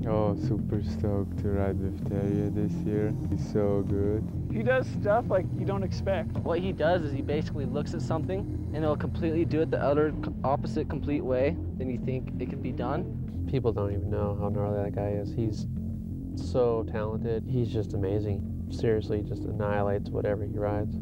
Oh, super stoked to ride with Terje this year. He's so good. He does stuff like you don't expect. What he does is he basically looks at something and he'll completely do it the other opposite complete way than you think it could be done. People don't even know how gnarly that guy is. He's so talented. He's just amazing. Seriously, just annihilates whatever he rides.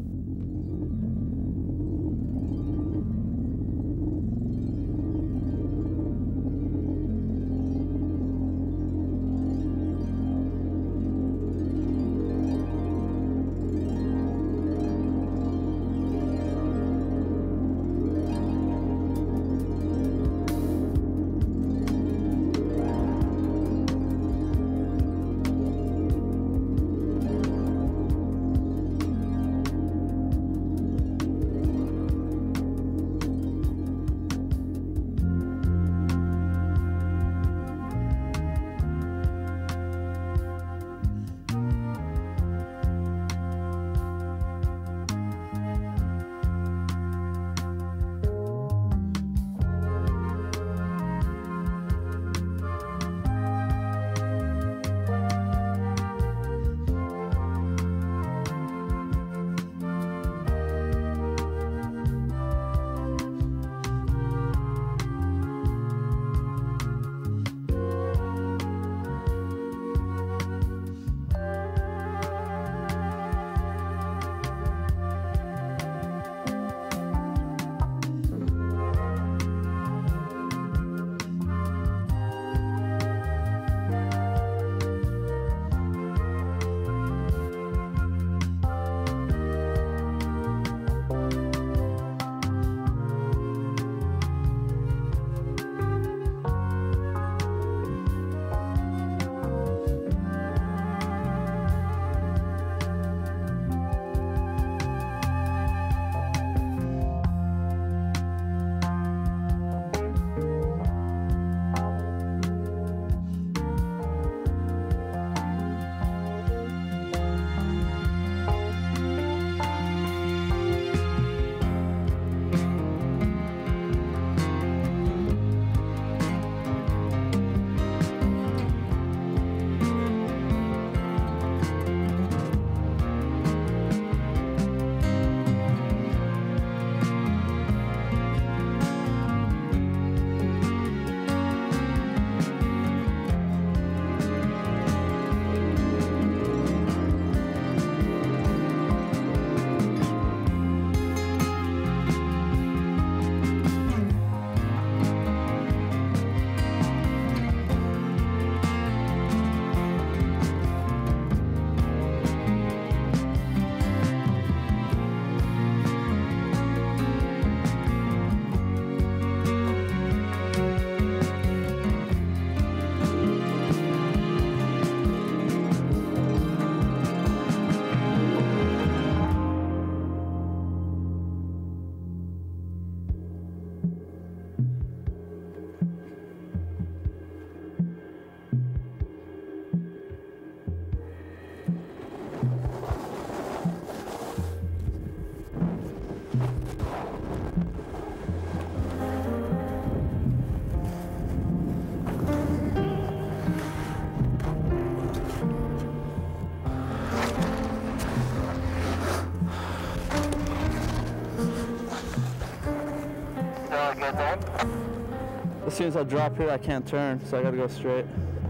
As soon as I drop here, I can't turn, so I gotta go straight.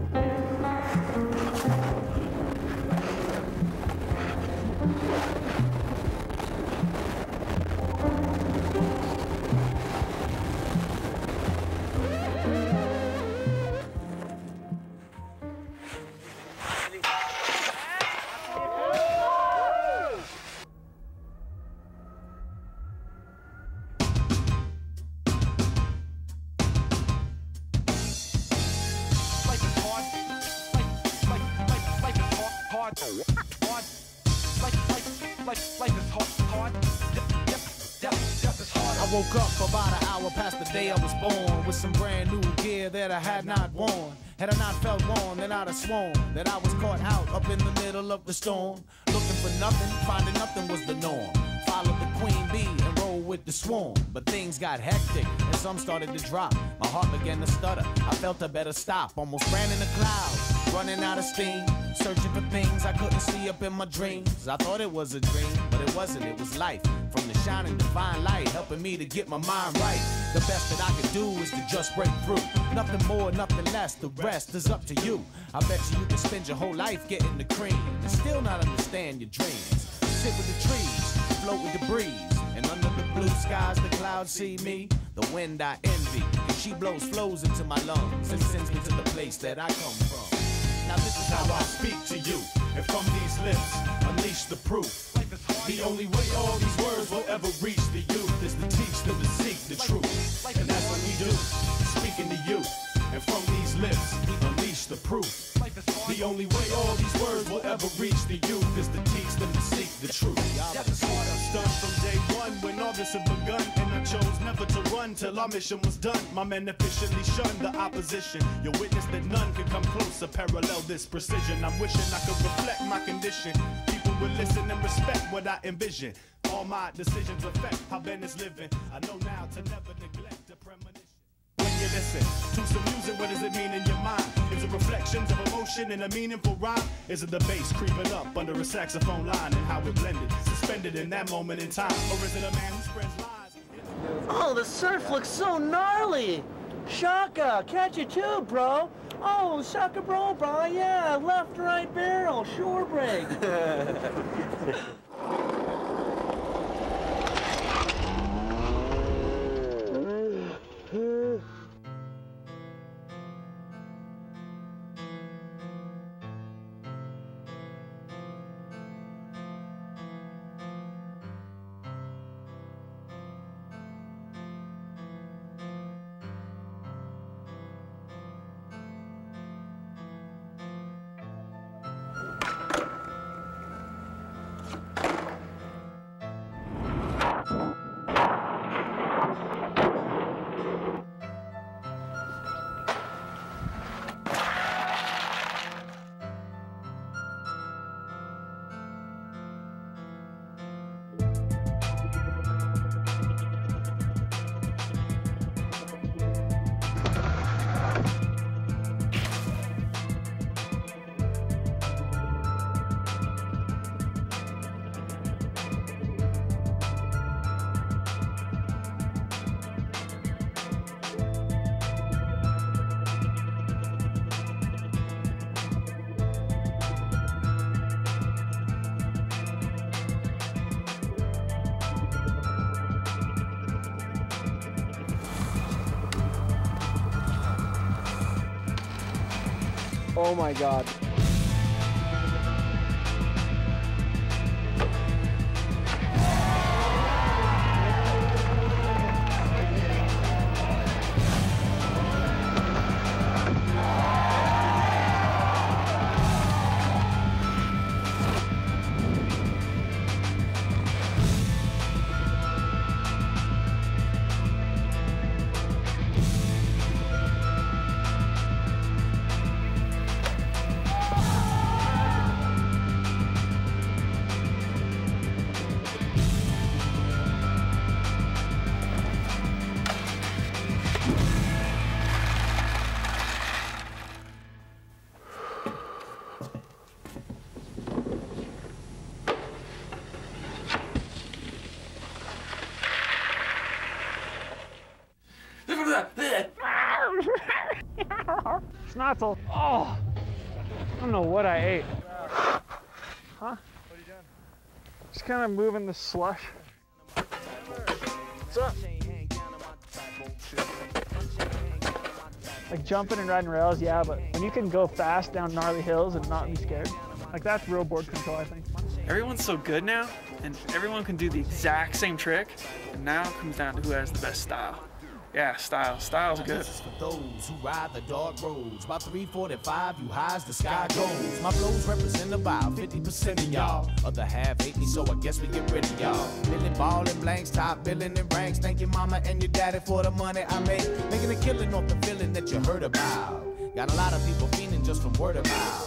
I woke up about an hour past the day I was born with some brand new gear that I had not worn. Had I not felt warm, then I'd have sworn that I was caught out up in the middle of the storm. Looking for nothing, finding nothing was the norm. follow the queen bee and roll with the swarm. But things got hectic and some started to drop. My heart began to stutter, I felt I better stop. Almost ran in the clouds, running out of steam, searching for things I couldn't see up in my dreams. I thought it was a dream, but it wasn't, it was life. From the shining divine light, helping me to get my mind right. The best that I can do is to just break through. Nothing more, nothing less, the rest is up to you. I bet you can spend your whole life getting the cream and still not understand your dreams. Sit with the trees, float with the breeze, and under the blue skies the clouds see me. The wind I envy, and she blows flows into my lungs and sends me to the place that I come from. Now this is how I speak to you, and from these lips, unleash the proof. The only way all these words will ever reach the youth is to teach them to seek the truth. And that's what we do, speaking to you, and from these lips, unleash the proof. The only way all these words will ever reach the youth is to teach them to seek the truth. That's what I've done from day one when all this had begun, and I chose never to run till our mission was done. My men efficiently shunned the opposition. Your witness that none could come closer, parallel this precision. I'm wishing I could reflect my condition. People would listen and respect what I envision. All my decisions affect how Ben is living. I know now to never neglect a premonition. When you listen to some music, what does it mean in your mind? Is it reflections of emotion in a meaningful rhyme? Is it the bass creeping up under a saxophone line and how it blended, suspended in that moment in time? Or is it a man who spreads lies? Oh, the surf looks so gnarly. Shaka, catch it too, bro. Oh, Shaka bro, yeah, left, right barrel, shore break. Oh my God. Schnotzel. Oh, I don't know what I ate. Huh? What are you doing? Just kind of moving the slush. What's up? Like jumping and riding rails, yeah, but when you can go fast down gnarly hills and not be scared, like that's real board control, I think. Everyone's so good now, and everyone can do the exact same trick, and now it comes down to who has the best style. Yeah, style's good. This is for those who ride the dark roads. About 345, you high as the sky goes. My flows represent about 50% of y'all. Other half hate me, so I guess we get rid of y'all. Billing ball and blanks, top billing and ranks. Thank your mama and your daddy for the money I make. Making a killing off the feeling that you heard about. Got a lot of people fiending just from word of mouth.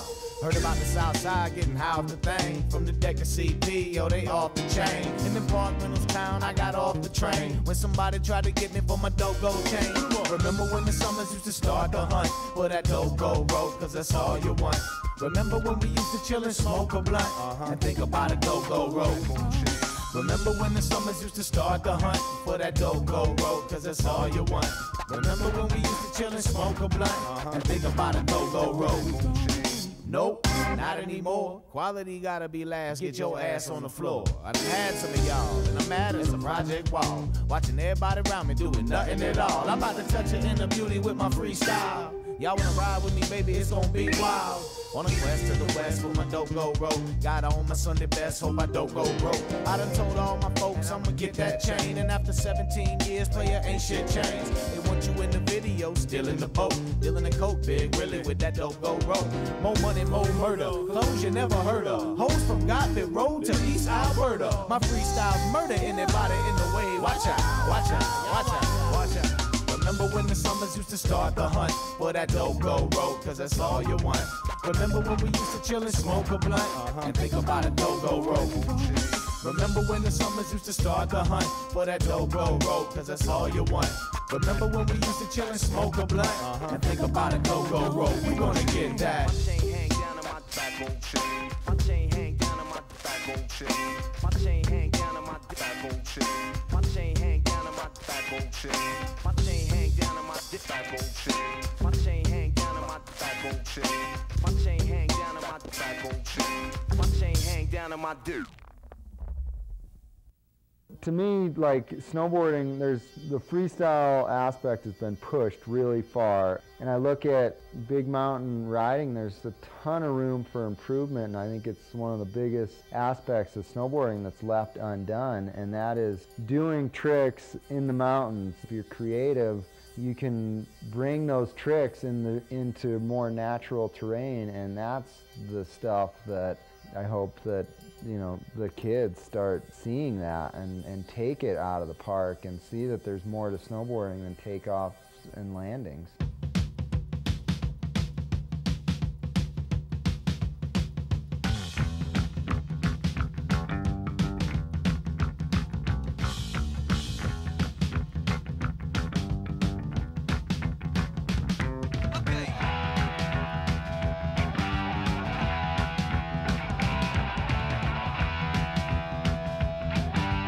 Heard about the South Side getting high off the thing. From the deck of CP, yo, they off the chain. In the Park Reynolds town, I got off the train when somebody tried to get me for my dope gold chain. Remember when the summers used to start the hunt for that dope gold rope, cause that's all you want. Remember when we used to chill and smoke a blunt and think about a dope gold rope. Remember when the summers used to start the hunt for that dope gold rope, cause that's all you want. Remember when we used to chill and smoke a blunt and think about a dope gold rope. Nope, not anymore. Quality gotta be last, get your ass on the floor. I done had some of y'all, and I'm mad as a project wall. Watching everybody around me doing nothing at all. I'm about to touch your inner beauty with my freestyle. Y'all wanna ride with me, baby, it's gonna be wild. On a quest to the west with my dope gold rope. Got on my Sunday best, hope I don't go broke. I done told all my folks I'ma get that chain. And after 17 years, player ain't shit changed. They want you in the video, still in the boat. Dealing the coke big, really with that dope gold rope. More money, more murder. Clothes you never heard of. Hoes from Godbit Road to East Alberta. My freestyles murder anybody in the way. Watch out, watch out, watch out, watch out. Remember when the summers used to start the hunt for that dope gold rope, cause that's all you want. Remember when we used to chill and smoke a blunt and think about a dope gold rope. Remember when the summers used to start the hunt for that dope gold rope, cause that's all you want. Remember when we used to chill and smoke a blunt and think about a dope gold rope. We gonna get that. My chain hang down on my back, gold chain. My chain hang down on my back, gold chain. My chain hang down on my back, gold chain. My chain hang down on my back, gold chain. My chain hang down on my back, gold chain. My chain hang down on my back, gold chain. My chain hang down on my back, gold chain. My chain hang down on my dick. To me, like snowboarding, there's the freestyle aspect has been pushed really far. And I look at big mountain riding, there's a ton of room for improvement, and I think it's one of the biggest aspects of snowboarding that's left undone, and that is doing tricks in the mountains. If you're creative, you can bring those tricks into more natural terrain, and that's the stuff that I hope that, you know, the kids start seeing that and take it out of the park and see that there's more to snowboarding than takeoffs and landings.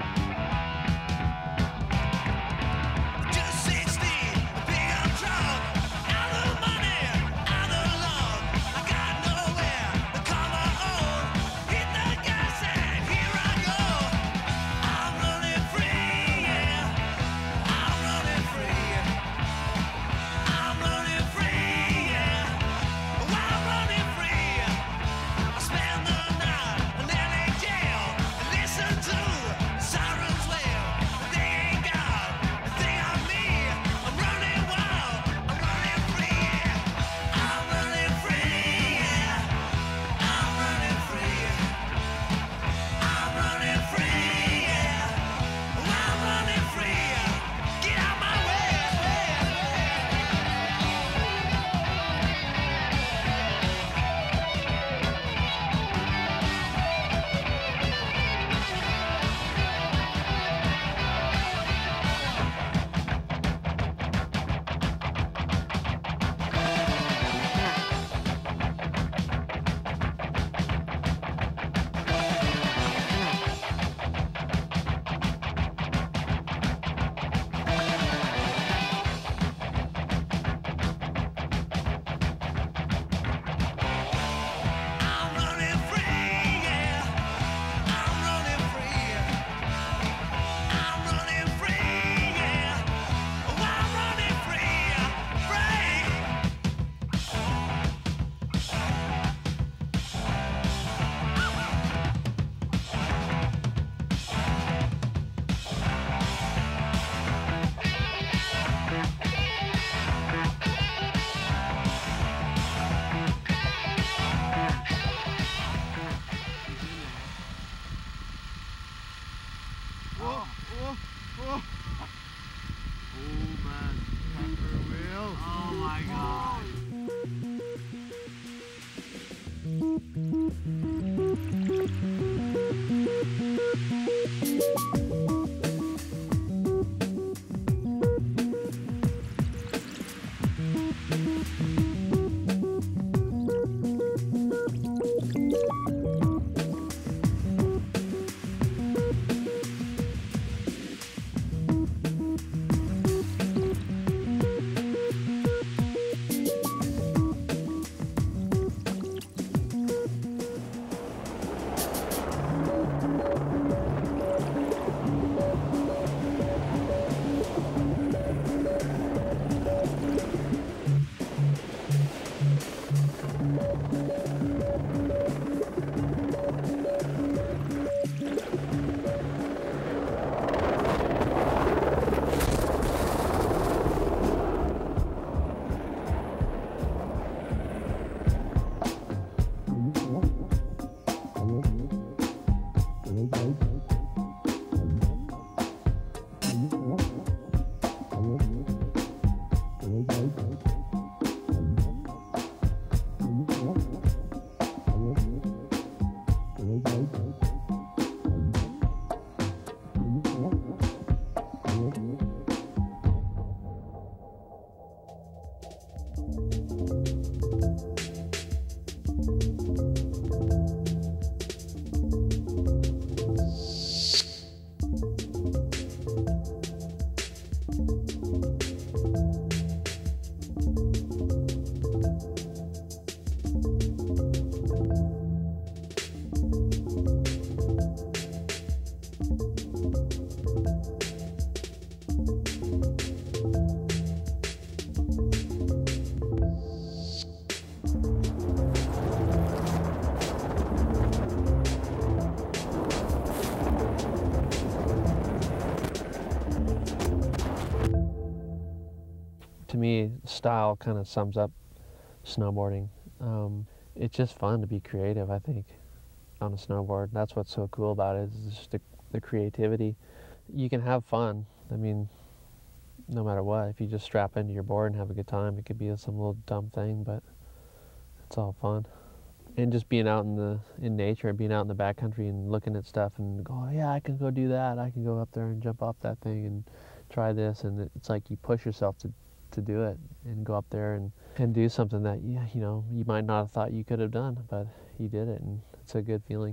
Just 16, big I'm drunk. style kind of sums up snowboarding. It's just fun to be creative, I think, on a snowboard. That's what's so cool about it, is just the creativity. You can have fun. I mean, no matter what, if you just strap into your board and have a good time, it could be some little dumb thing, but it's all fun. And just being out in nature and being out in the backcountry and looking at stuff and go, oh, yeah, I can go do that. I can go up there and jump off that thing and try this. And it's like you push yourself to do it and go up there and do something that, you know, you might not have thought you could have done, but you did it, and it's a good feeling.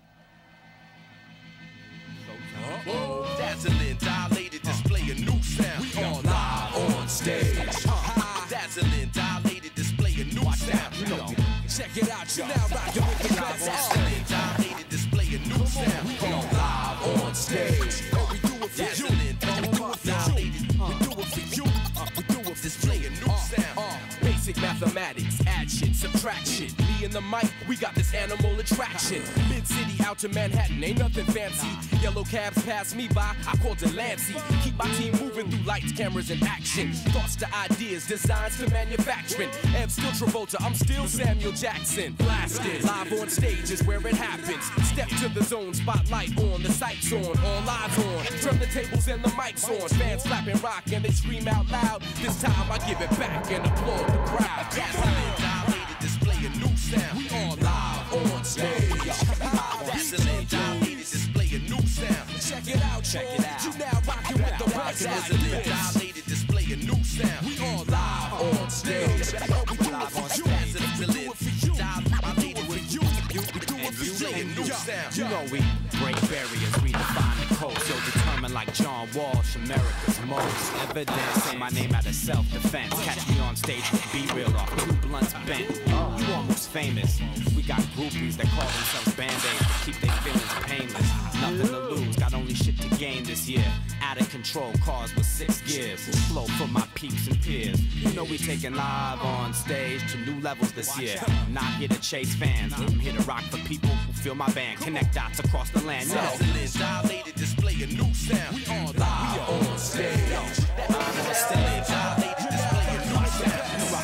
Dazzling, dilated display, a new sound. We all live on stage. Dazzling, dilated display, a new sound. Check it out, you now rocking with the best. Dazzling, dilated display, a new sound. We all live on stage. We do it for you. We do it for you. We do it for you. We do it for display a new sound. Basic mathematics, add shit, subtract shit. Me and the mic, we got this animal attraction. Mid-city out to Manhattan, ain't nothing fancy. Yellow cabs pass me by, I call Delancey. Keep my team moving through lights, cameras, and action. Thoughts to ideas, designs to manufacturing. Ev still Travolta, I'm still Samuel Jackson. Blasted, live on stage is where it happens. Step to the zone, spotlight on, the sights on, all eyes on. Turn the tables and the mics on. Fans clap and rock and they scream out loud. This time I give it back and applaud the crowd. Dazzling, dilated display, a new sound. We all live on stage. Dazzling, dilated display, a new sound. Check it out, check it out. You now rocking with the best. Dazzling, dilated display, a new sound. We all live on stage. We do it for you. We do it for you. Dilated with you. We do it for you. A new sound. You know we break barriers, redefine the code. So determined like John Walsh, America's most evidence. Say my name out of self-defense. Catch me on stage with B-Real off 2 blunts bent. You almost famous. We got groupies that call themselves Band-Aids to keep their feelings painless. Nothing to lose, got only shit to gain this year. Out of control cars with 6 gears. Flow for my peeps and peers. You know we taking live on stage to new levels this year. Not here to chase fans, I'm here to rock for people who feel my band. Connect dots across the land. Dazzling, dilated display, a new sound. We all live on stage. Dazzling, dilated display, a new sound.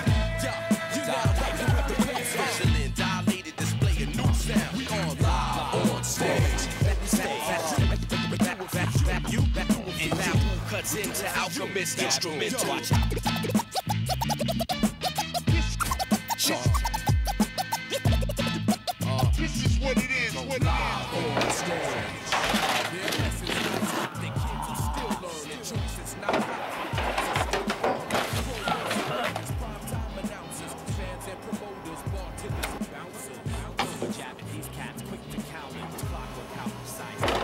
Dazzling, dilated display, a new sound. We all live on stage. And now cuts into Alchemist instrumental. Watch out. This is what it is. What live on stage. The kids are still learning. Choices not prime-time announcers, fans and promoters, bartenders and bouncers. Japanese cats quick to count and clockwork how precise.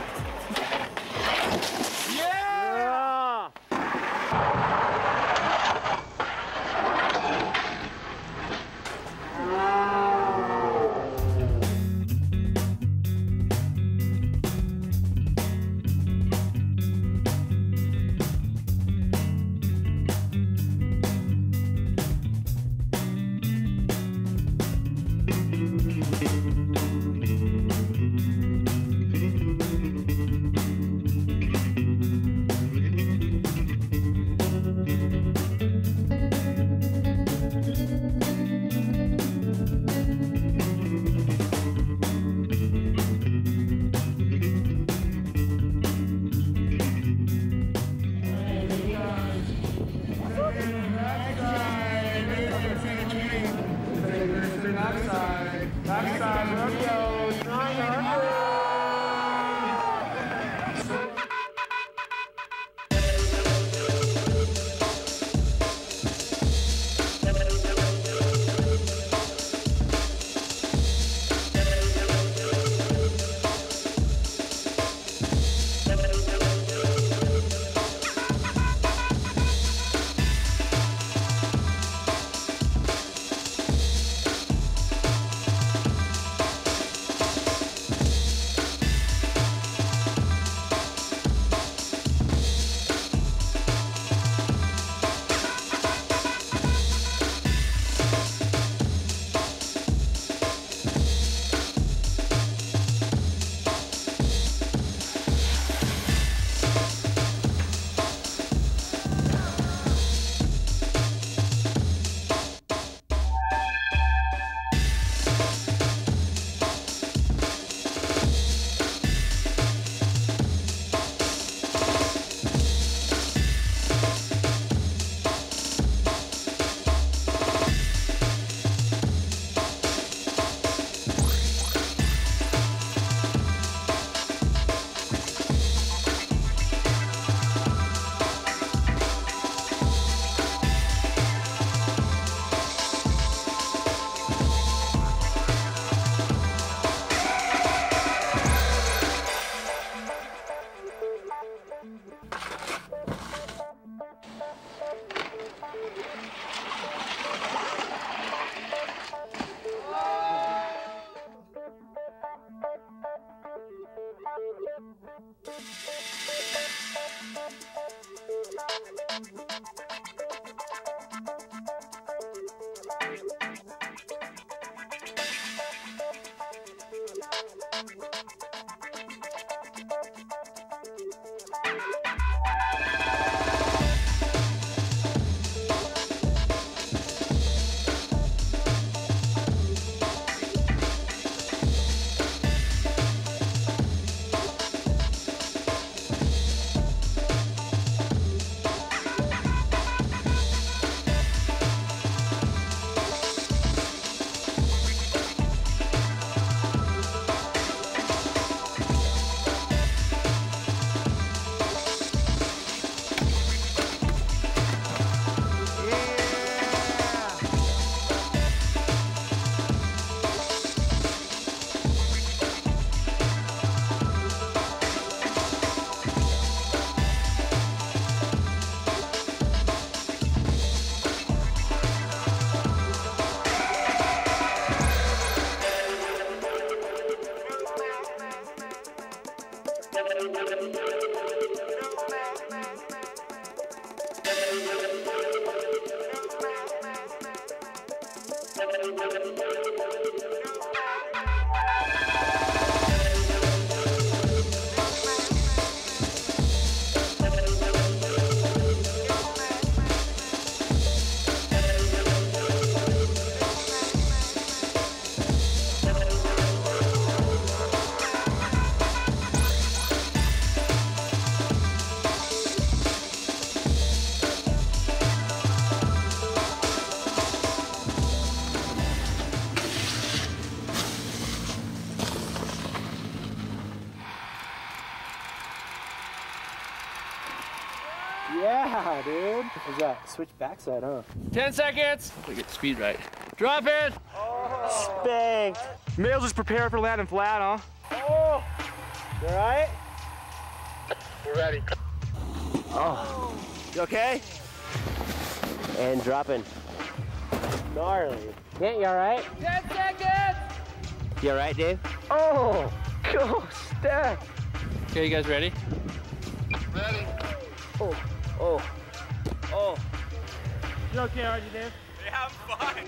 Yeah, dude. Is that switch backside, huh? 10 seconds. We get the speed right. Drop it. Spanked. Males just prepare for landing flat, huh? Oh. You all right? We're ready. Oh. You okay? And dropping. Gnarly. Kent, you all right? 10 seconds. You all right, Dave? Oh, go stack. Okay, you guys ready? Ready. Oh, oh, oh. You okay, aren't you, Dave? Yeah, I'm fine.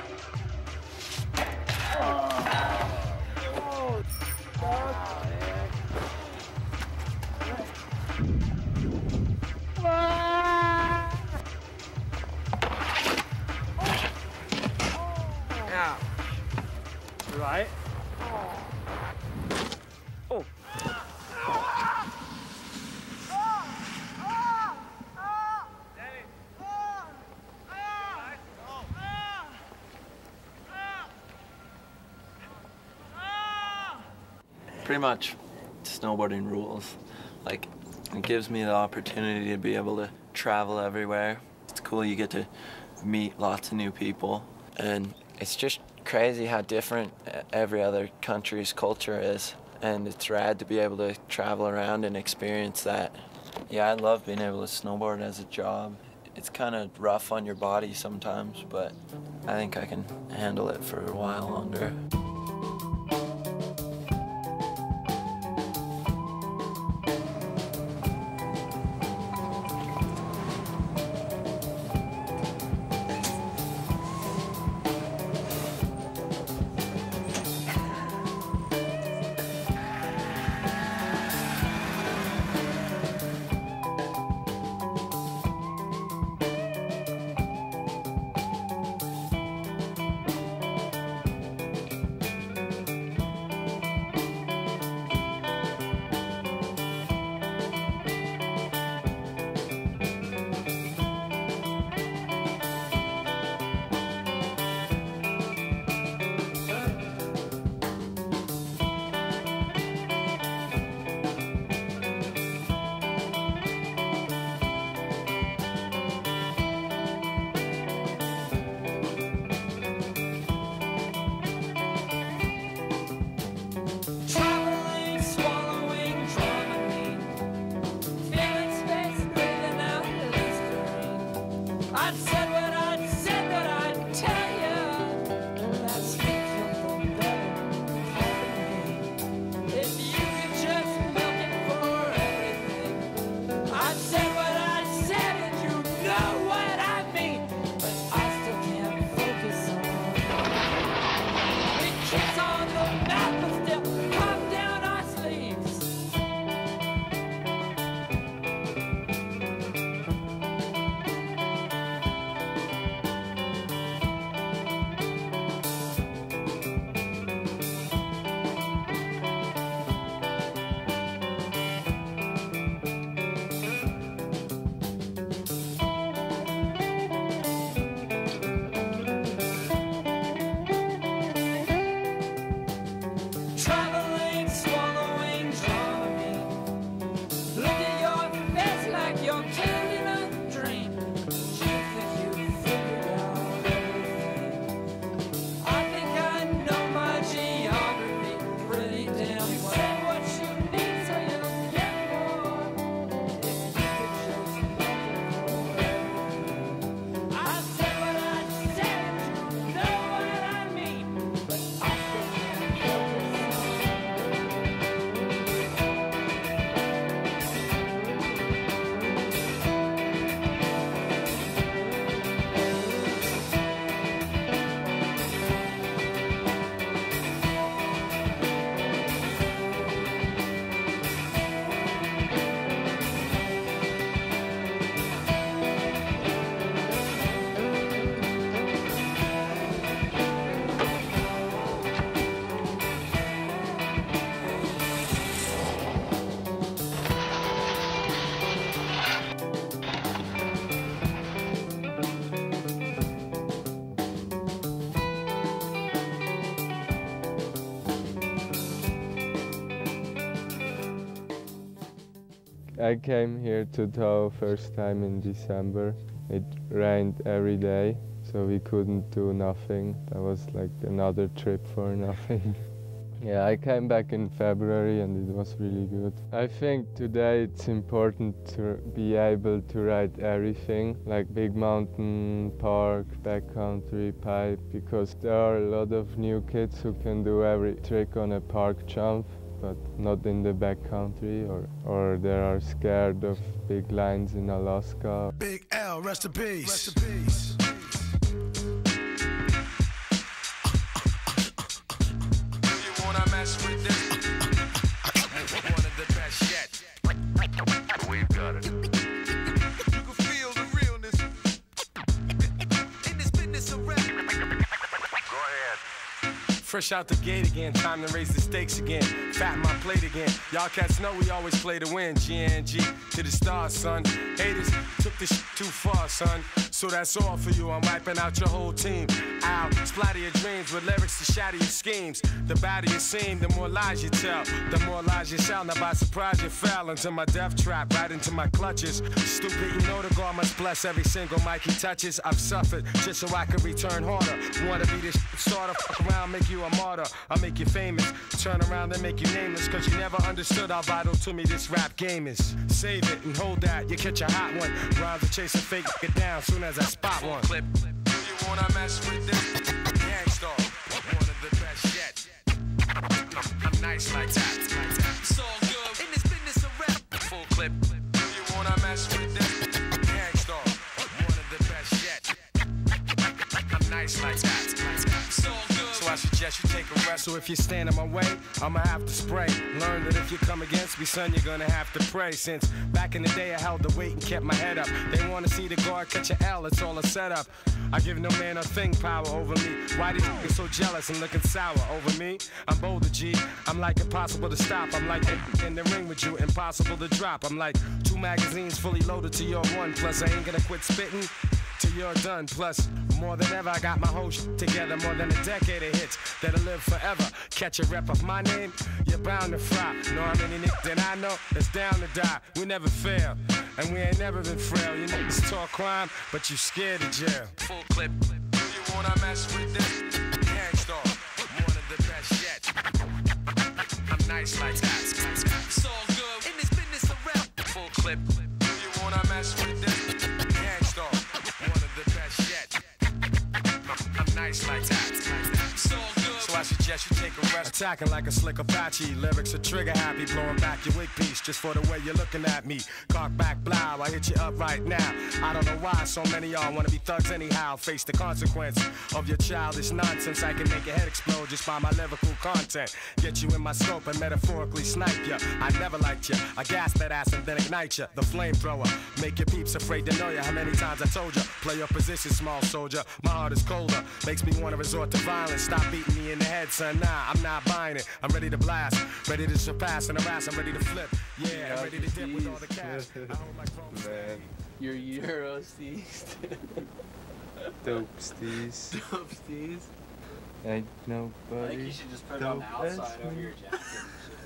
Oh, Yeah. You right? oh. Pretty much snowboarding rules. Like, it gives me the opportunity to be able to travel everywhere. It's cool, you get to meet lots of new people, and it's just crazy how different every other country's culture is, and it's rad to be able to travel around and experience that. Yeah, I love being able to snowboard as a job. It's kind of rough on your body sometimes, but I think I can handle it for a while longer. I came here to Tahoe first time in December. It rained every day, so we couldn't do nothing. That was like another trip for nothing. Yeah, I came back in February and it was really good. I think today it's important to be able to ride everything, like big mountain, park, backcountry, pipe, because there are a lot of new kids who can do every trick on a park jump, but not in the backcountry, or they are scared of big lines in Alaska. Big L, rest in peace. Rest in peace. With this. One of the best yet. We've got it. You can feel the realness in this business of rap. Go ahead. Fresh out the gate again, time to raise the stakes again. Fatten my plate again. Y'all cats know we always play to win. GNG to the stars, son. Haters took this too far, son. So that's all for you. I'm wiping out your whole team. I'll splatter your dreams with lyrics to shatter your schemes. The badder you seem, the more lies you tell. The more lies you shall. Now by surprise you fell into my death trap, right into my clutches. Stupid, you know the God must bless every single mic he touches. I've suffered just so I can return harder. Wanna be this starter, fuck around, make you a martyr. I'll make you famous, turn around and make you nameless. Cause you never understood how vital to me this rap game is. Save it and hold that, you catch a hot one. Rhymes to chase a fake, get down soon as I spot one. Clip. Do you wanna mess with this? Gangstar, one of the best yet. I'm nice like that. It's all good in this business of rap. Full clip. Do you wanna mess with this? Gangstar, one of the best yet. I'm nice like that. It's all good. So I suggest you take a rest. So if you stand in my way, I'ma have to spray. Learn that if you come against me, son, you're gonna have to pray. Since back in the day I held the weight and kept my head up. They wanna see the guard catch an L, it's all a setup. I give no man a thing power over me. Why these niggas so jealous and looking sour over me? I'm bolder, G. I'm like impossible to stop. I'm like in the ring with you, impossible to drop. I'm like 2 magazines fully loaded to your 1. Plus I ain't gonna quit spitting till you're done. Plus, more than ever, I got my whole shit together. More than a decade of hits that'll live forever. Catch a rep of my name, you're bound to fry. Know how many niggas that I know that's down to die. We never fail, and we ain't never been frail. You niggas talk crime, but you scared of jail. Full clip. Do you wanna mess with this? Gangstar, one of the best yet. I'm nice like that. It's all good in this business of rap. Full clip. Do you wanna mess with this? Gangstar, one of the best yet. I'm nice like that. It's all good. So I suggest you take a rest. Attacking like a slick Apache. Lyrics are trigger happy. Blowing back your wig piece just for the way you're looking at me. Cock back, blow. I hit you up right now. I don't know why so many y'all wanna be thugs anyhow. Face the consequence of your childish nonsense. I can make your head explode just by my lyrical content. Get you in my scope and metaphorically snipe ya. I never liked ya. I gas that ass and then ignite ya. The flamethrower. Make your peeps afraid to know ya. How many times I told ya? Play your position, small soldier. My heart is colder. Makes me wanna resort to violence. Stop beating me in the head, son. Nah, I'm not buying it. I'm ready to blast. Ready to surpass and harass. I'm ready to flip. Yeah, I'm ready to dip with all the cash. Man. Your Euro steez. Dope steez. Dope steez. Ain't nobody. I think you should just put it on the outside over your jacket and shit.